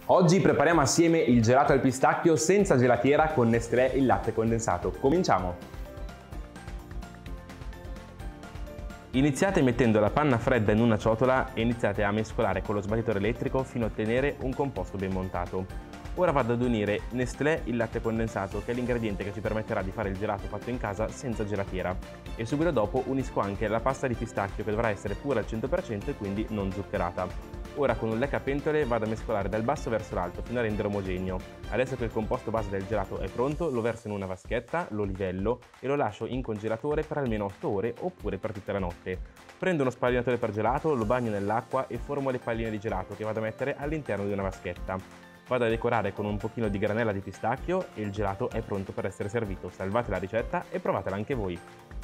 Oggi prepariamo assieme il gelato al pistacchio senza gelatiera con Nestlé il latte condensato. Cominciamo! Iniziate mettendo la panna fredda in una ciotola e iniziate a mescolare con lo sbattitore elettrico fino a ottenere un composto ben montato. Ora vado ad unire Nestlé il latte condensato, che è l'ingrediente che ci permetterà di fare il gelato fatto in casa senza gelatiera. E subito dopo unisco anche la pasta di pistacchio, che dovrà essere pura al 100% e quindi non zuccherata. Ora con un leccapentole vado a mescolare dal basso verso l'alto fino a rendere omogeneo. Adesso che il composto base del gelato è pronto, lo verso in una vaschetta, lo livello e lo lascio in congelatore per almeno 8 ore oppure per tutta la notte. Prendo uno spallinatore per gelato, lo bagno nell'acqua e formo le palline di gelato che vado a mettere all'interno di una vaschetta. Vado a decorare con un pochino di granella di pistacchio e il gelato è pronto per essere servito. Salvate la ricetta e provatela anche voi!